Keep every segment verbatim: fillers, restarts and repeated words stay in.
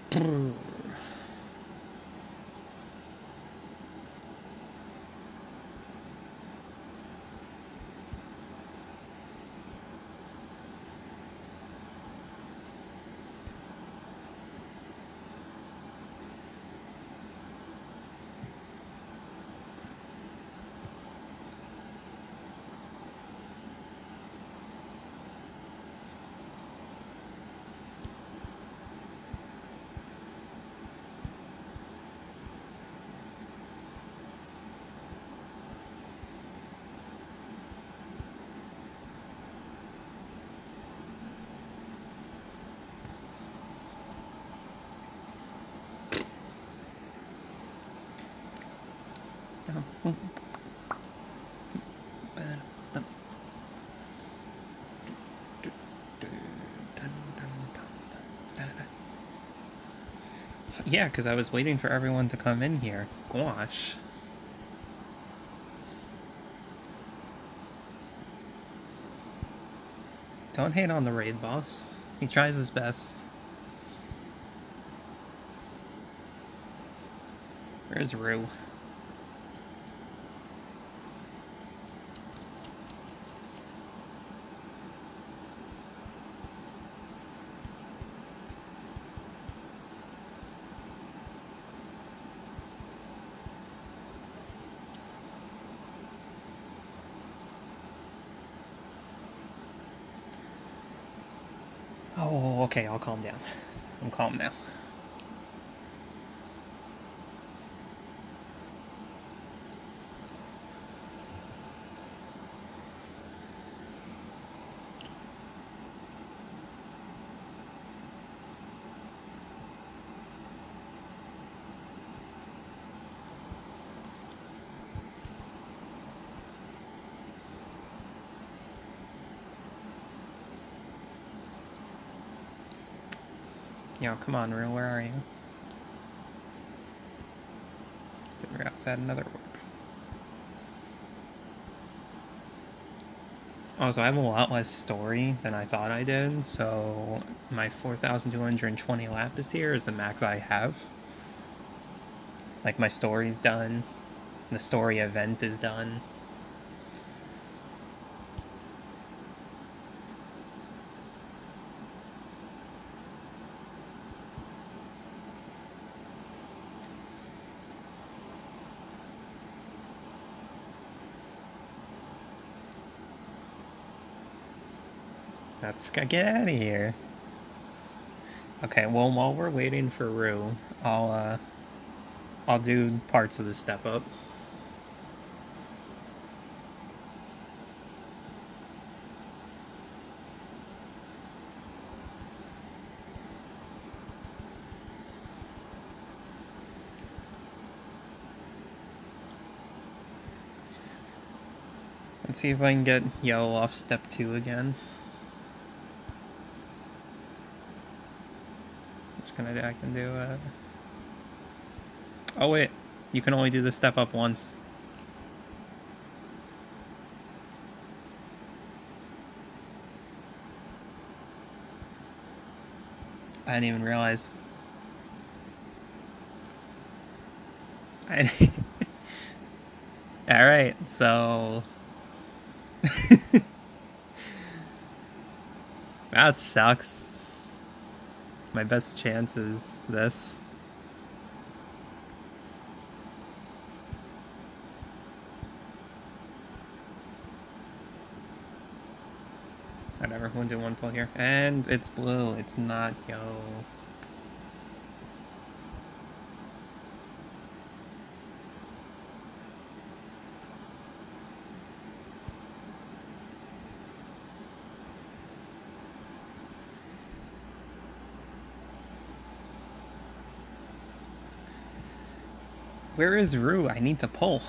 Yeah, because I was waiting for everyone to come in here. Gosh. Don't hate on the raid boss. He tries his best. Where's Rue? Oh, okay, I'll calm down. I'm calm now. Yo, come on, Rue, where are you? We're outside another orb. Also, I have a lot less story than I thought I did, so my four thousand two hundred twenty lapis here is the max I have. Like, my story's done. The story event is done. Let's get out of here. Okay, well, while we're waiting for Rue, I'll, uh, I'll do parts of the step up. Let's see if I can get Yo off step two again. I'm just gonna, I can do, uh... Oh wait, you can only do the step up once. I didn't even realize. I Alright, so... that sucks. My best chance is this. Whatever, we'll do one pull here. And it's blue, it's not Yo. Where is Rue? I need to pull.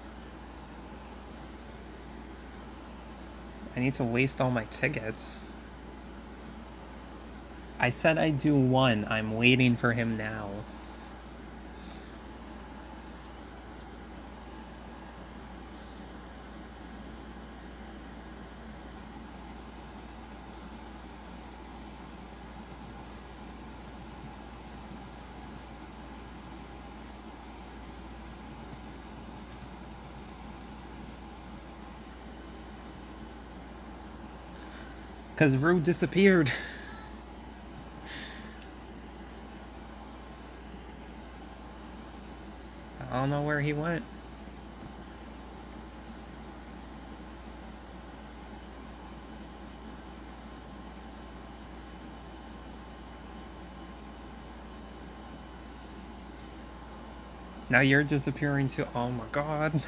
I need to waste all my tickets. I said I'd do one. I'm waiting for him now. Because Rue disappeared. I don't know where he went. Now you're disappearing too. Oh my god.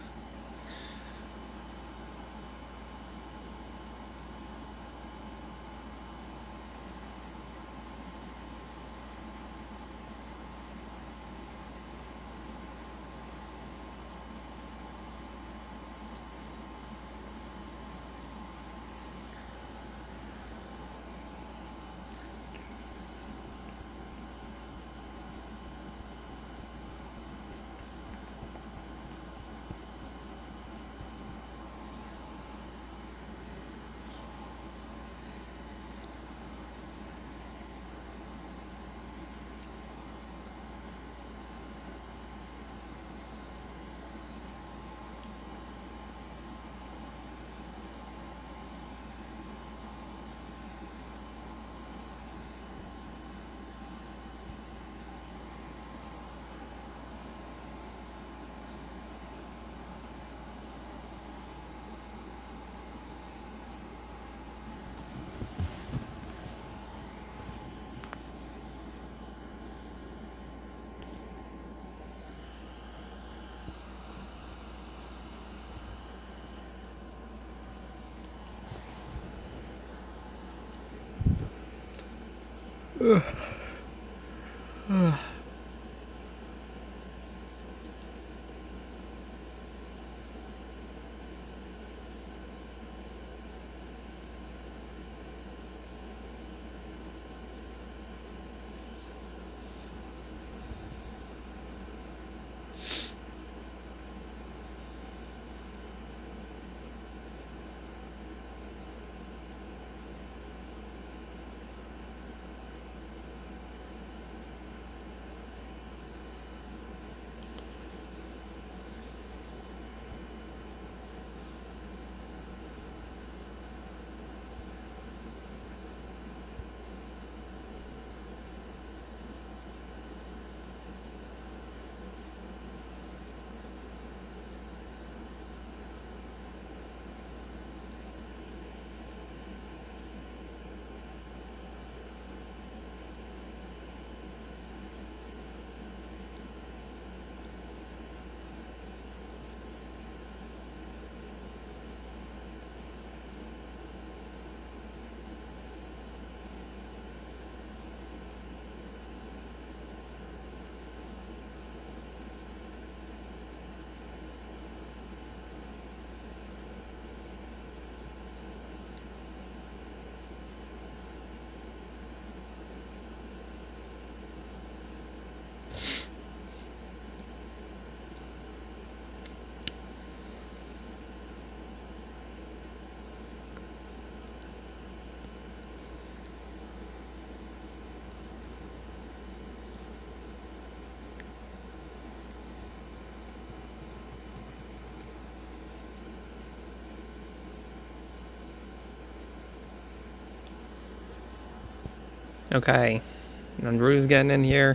Okay. And Rue's getting in here.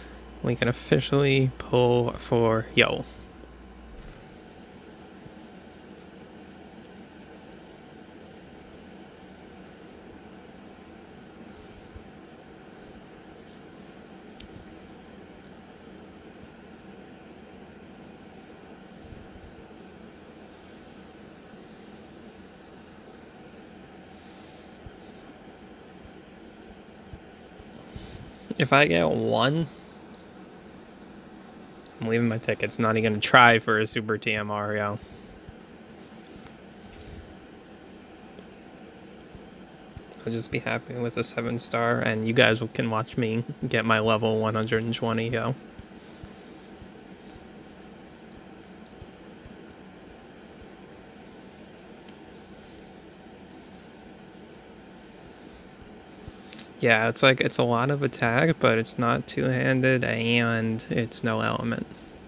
We can officially pull for Yo. If I get one, I'm leaving my tickets. Not even gonna try for a Super T M R, yo. I'll just be happy with a seven star, and you guys can watch me get my level one hundred twenty go. Yeah, it's like, it's a lot of attack, but it's not two-handed, and it's no element.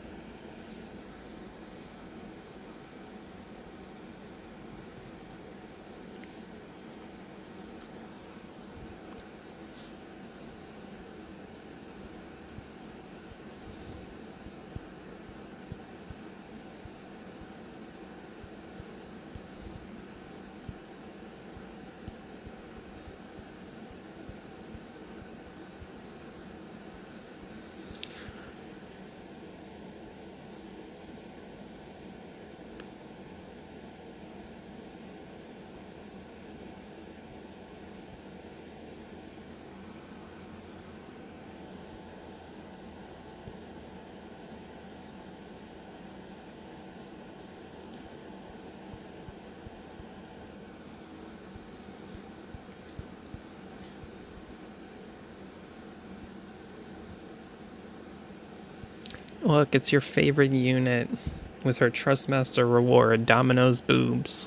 Look, it's your favorite unit with her Trustmaster reward, Domino's Boobs.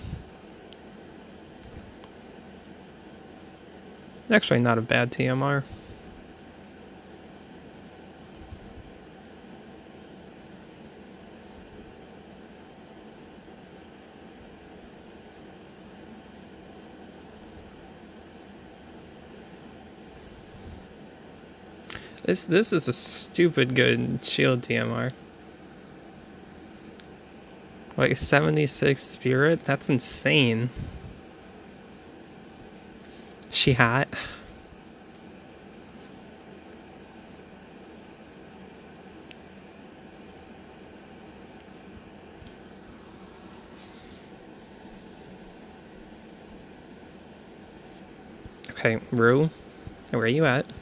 Actually, not a bad T M R. This this is a stupid good shield T M R. Like seventy-six spirit? That's insane. She hot? Okay, Rue, where are you at?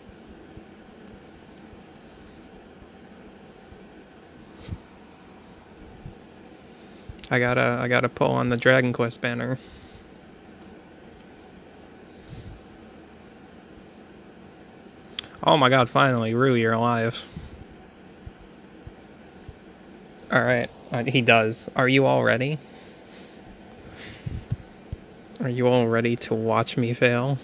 I gotta, I gotta pull on the Dragon Quest banner. Oh my god, finally, Rue, you're alive. Alright, uh, he does. Are you all ready? Are you all ready to watch me fail?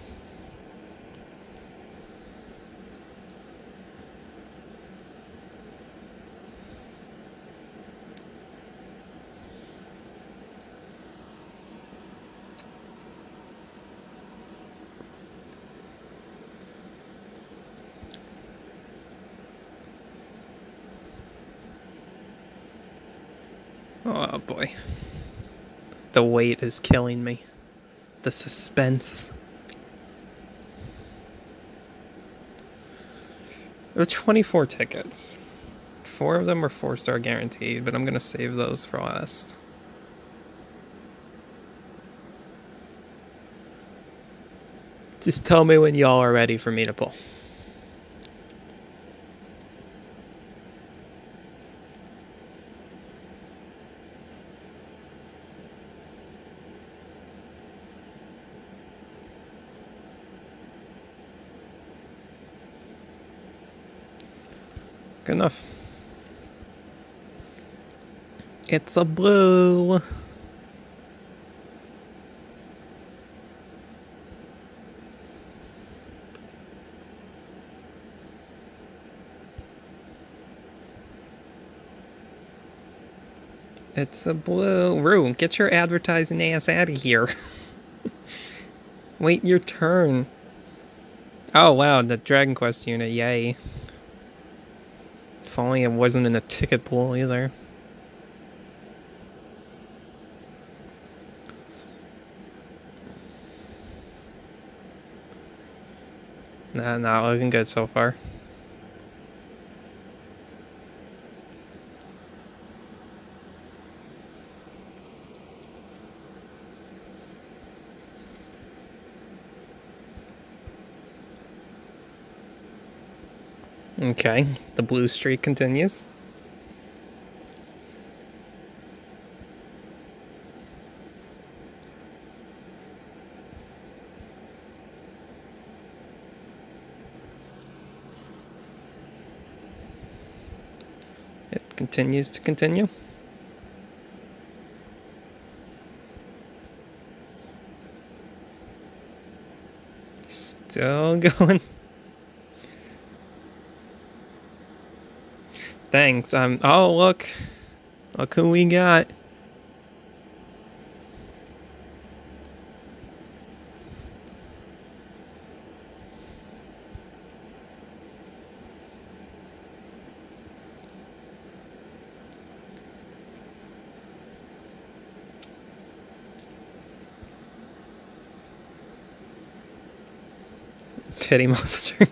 Oh boy. The wait is killing me. The suspense. There are twenty-four tickets. Four of them are four star guaranteed, but I'm gonna save those for last. Just tell me when y'all are ready for me to pull. Good enough. It's a blue. It's a blue. Rue, get your advertising ass out of here. Wait your turn. Oh wow, the Dragon Quest unit, yay. If only it wasn't in the ticket pool either. Nah, not looking good so far. Okay, the blue streak continues. continues to continue. Still going. Thanks. Um. Oh, look. Look who we got. Titty Monster.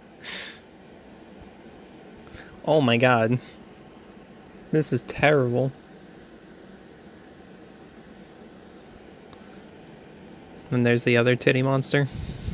Oh my god. This is terrible. And there's the other Titty Monster.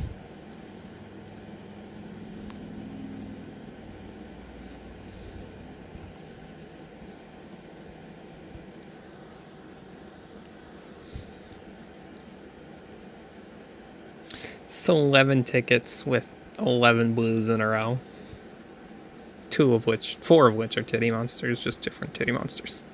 So eleven tickets with eleven blues in a row. Two of which, four of which are Titty Monsters, just different Titty Monsters.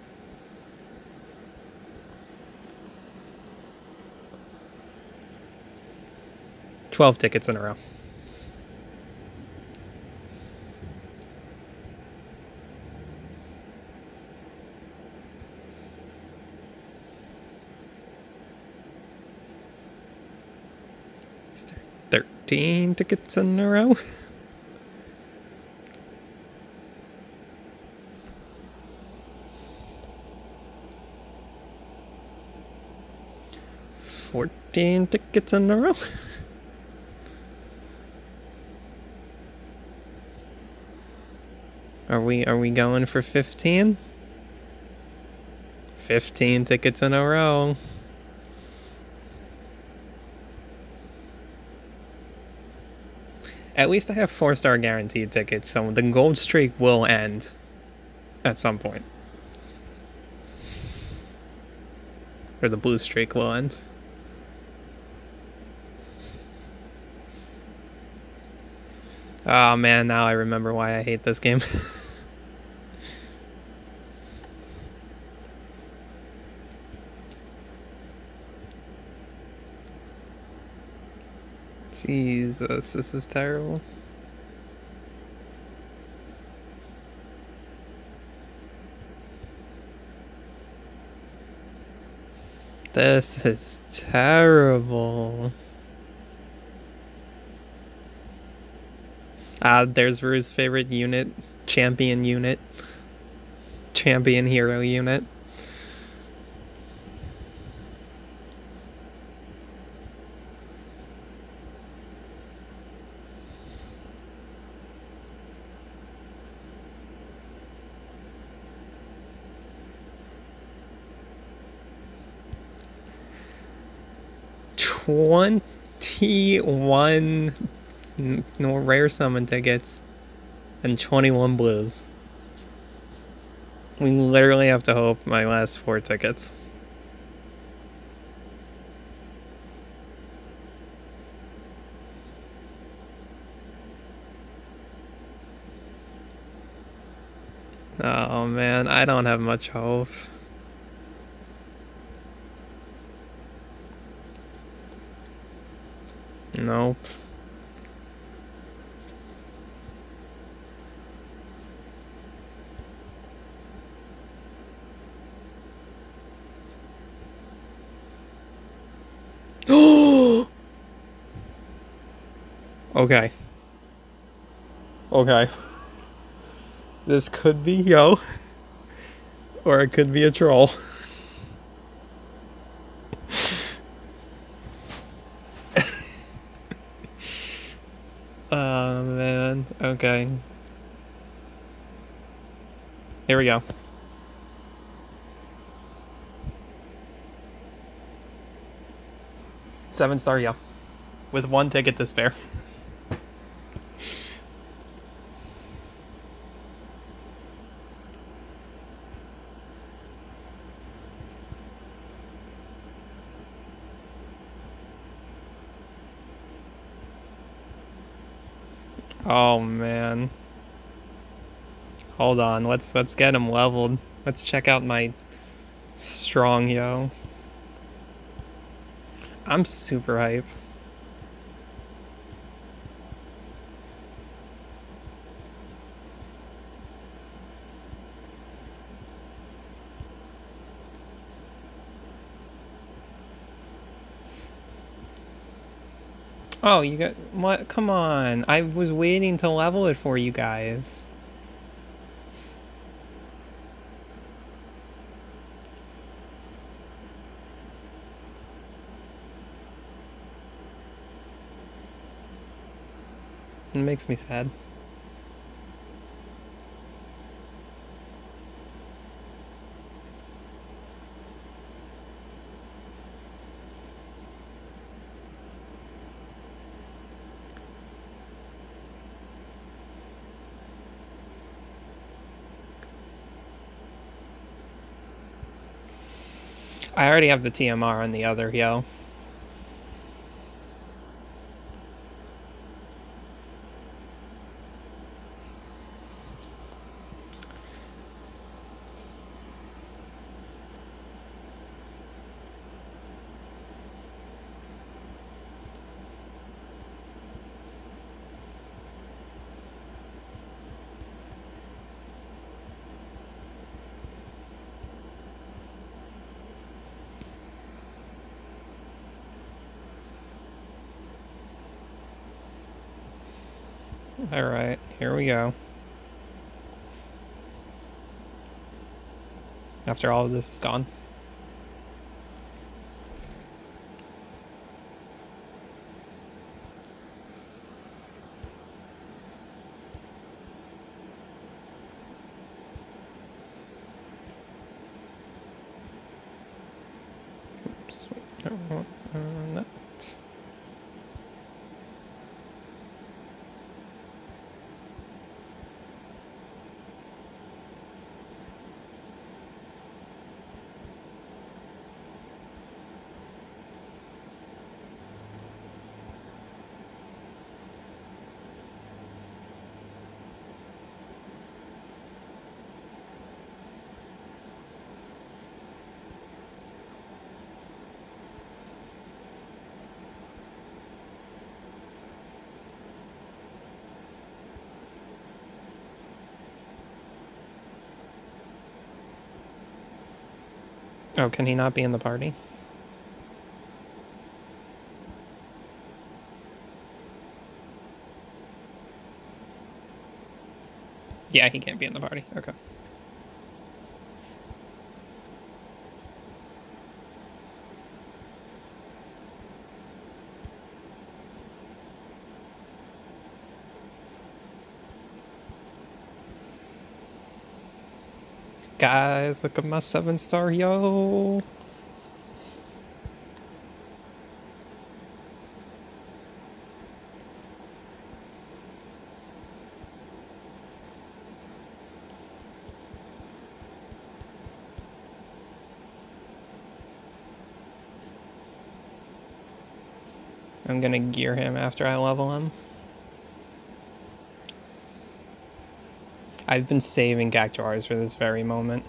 twelve tickets in a row. thirteen tickets in a row. fourteen tickets in a row. Are we are we going for fifteen? fifteen tickets in a row. At least I have four star guaranteed tickets, so the gold streak will end at some point. Or the blue streak will end. Oh man, now I remember why I hate this game. Jesus, this is terrible. This is terrible. Ah, uh, there's Rue's favorite unit. Champion unit. Champion hero unit. twenty-one no rare summon tickets and twenty-one blues. We literally have to hope my last four tickets. Oh man, I don't have much hope. Nope. Okay. Okay. This could be Yo. Or it could be a troll. Oh man. Okay. Here we go. Seven star Yo. With one ticket to spare. Oh man. Hold on, let's let's get him leveled. Let's check out my strong yo. I'm super hype. Oh, you got what? Come on. I was waiting to level it for you guys. It makes me sad. I already have the T M R on the other yo. Alright, here we go. After all of this is gone. Oops, wait, no, uh, no. Oh, can he not be in the party? Yeah, he can't be in the party. Okay. Guys, look at my seven star yo. I'm gonna gear him after I level him. I've been saving Cactuars for this very moment.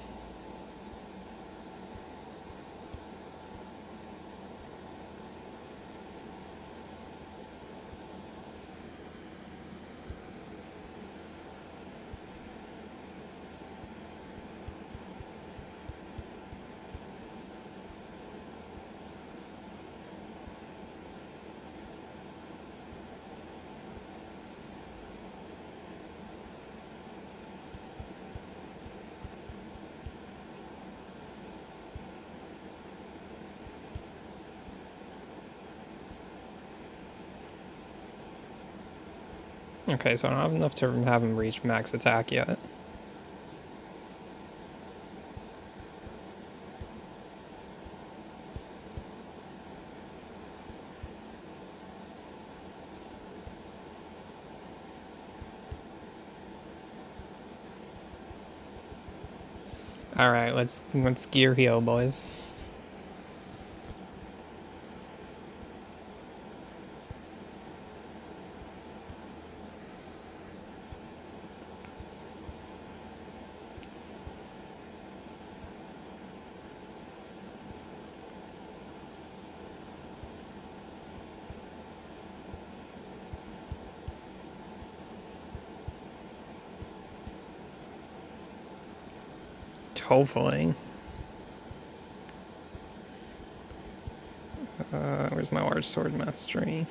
Okay, so I don't have enough to have him reach max attack yet. Alright, let's let's gear heal, boys. Hopefully. Uh, where's my large sword mastery?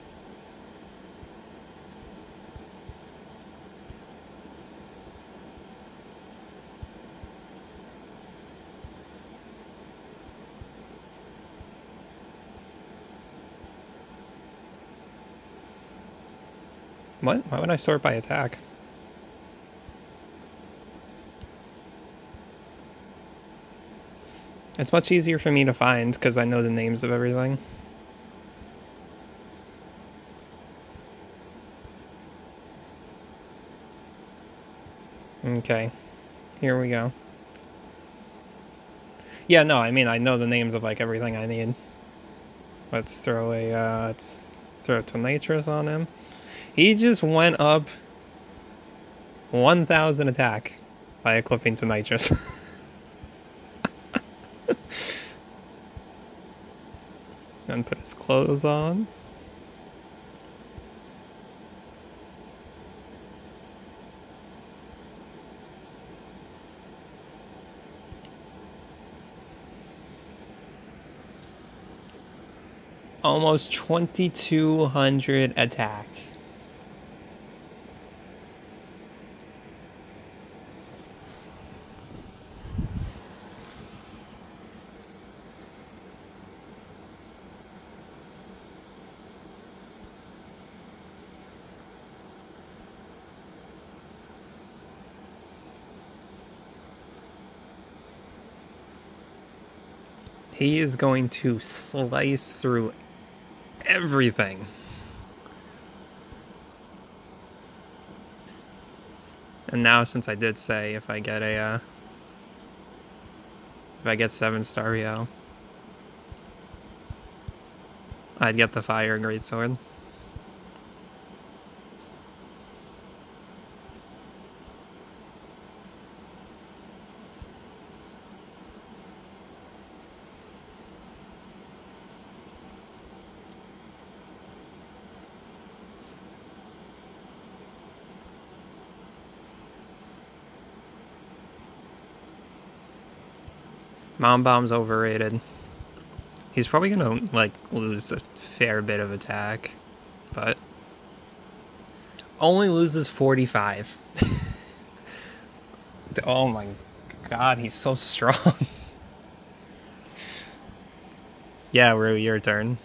What? Why would I sort by attack? It's much easier for me to find because I know the names of everything. Okay, here we go. Yeah, no, I mean, I know the names of, like, everything I need. Let's throw a, uh, let's throw a Tenacious on him. He just went up one thousand attack by equipping Tenacious. And put his clothes on. Almost twenty-two hundred attack. He is going to slice through everything. And now, since I did say if I get a, uh, if I get seven star Rio, I'd get the Fire Greatsword. Mom Bomb's overrated. He's probably gonna, like, lose a fair bit of attack, but only loses forty-five. Oh my god, he's so strong. Yeah, Rue, your turn.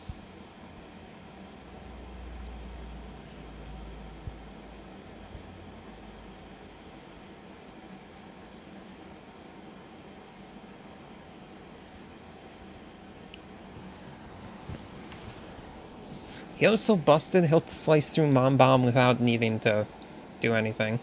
He was so busted, he'll slice through Mom Bomb without needing to do anything.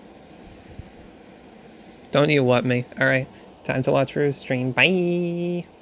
Don't you what me? Alright, time to watch Rue's stream. Bye!